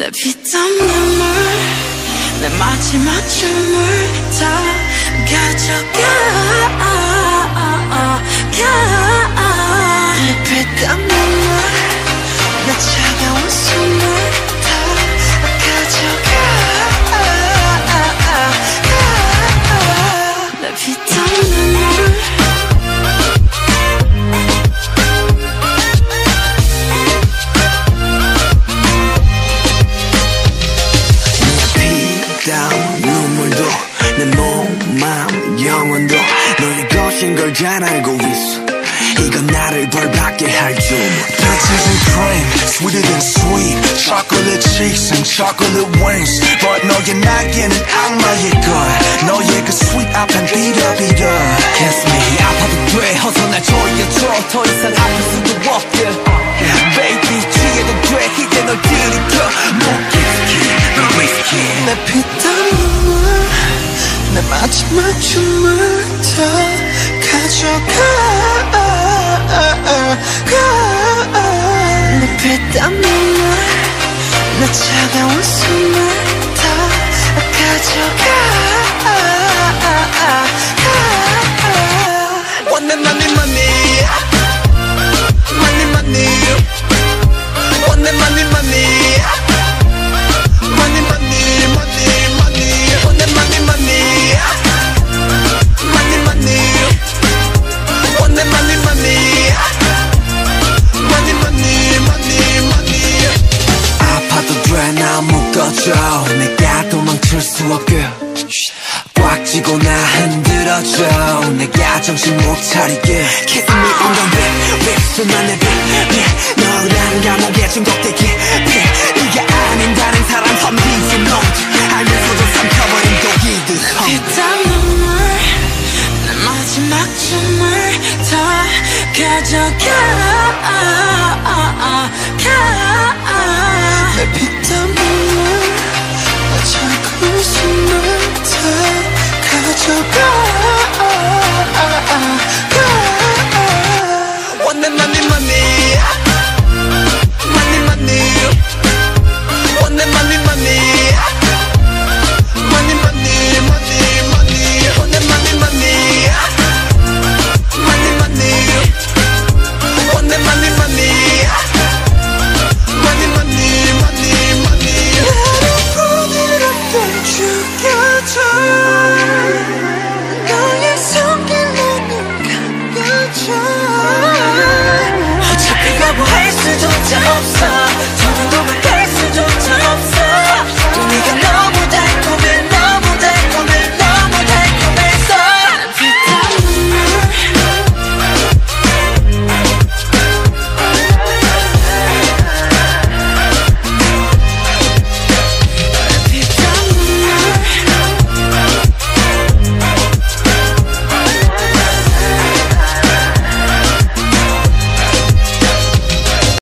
내 피땀 눈물 내 마지막 춤을 다 가져가 내 피땀 눈물 내 차가운 숨을 다 가져가 내 피땀 눈물 눈물도 내 몸, 마음, 영혼도 너의 것인 걸 잘 알고 있어. 이건 나를 벌받게 할 줄. Peaches and cream, sweeter than sweet. Chocolate cheeks and chocolate wings. But 너의 날개는 악마의 걸. 너의 그 sweet 앞엔 비려비려. Kiss me 아파도 돼 어서 날 조여줘. 더 이상 아플 수도 없게 Baby 취해도 돼 이제 널 들이켜. 못 기스키 널 위스키 내 피땀 눈물 내 마지막 춤을 다 가져가 내 피땀 눈물 내 차가운 숨을 다 가져가 원내 money money money money 원내 money money money money money money 원내 money money money money 원내 money money money money money money 아파도 돼 나 묶어줘 내가 도망칠 수 없게 꽉 쥐고 나 흔들어줘 내가 정신 못 차리게 Kiss me on the lip, lip 수만의 빛 너란 감옥에 중독되기 네가 아닌 다른 사람 선비지 넌 알면서도 삼켜버린 독이듯 피땀 눈물 내 마지막 춤을 다 가져가 내 피땀 눈물 내 차가운 숨을 다 가져가 원내 money money money money 원내 money money money money money money 원내 money money money money 원내 money money money money money money 나를 부드럽게 죽여줘 너의 손길로 눈 감겨줘 어차피 거부할 수조차 없어